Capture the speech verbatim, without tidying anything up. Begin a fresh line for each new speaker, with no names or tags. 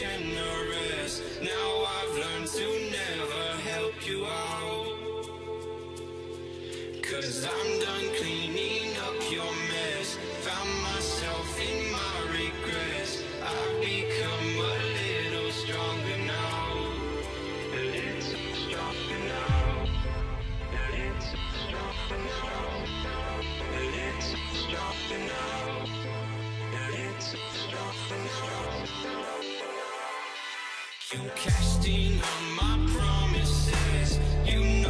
generous. Now I've learned to never help you out, 'cause I'm done cleaning up your mess. Found myself in my regrets. I've become a little stronger now, a little stronger now, a little stronger now, a little stronger now, a little stronger now. You cashed in on my promises. You